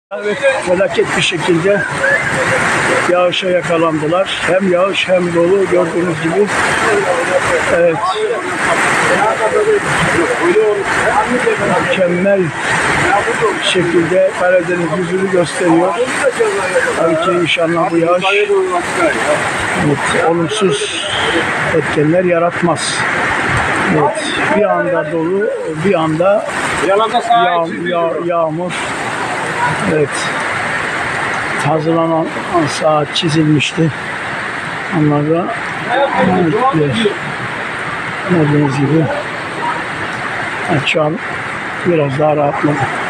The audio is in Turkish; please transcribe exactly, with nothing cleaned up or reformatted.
Evet, felaket bir şekilde yağışa yakalandılar. Hem yağış hem dolu gördüğünüz gibi. Evet. Mükemmel şekilde Karadeniz yüzünü gösteriyor. Tabii ki inşallah bu yağış evet, olumsuz etkenler yaratmaz. Evet, bir anda dolu, bir anda yağ, yağ, yağmur. Evet. Hazırlanan saat çizilmişti. Onlar da evet, gördüğünüz gibi şu an biraz daha rahatladım.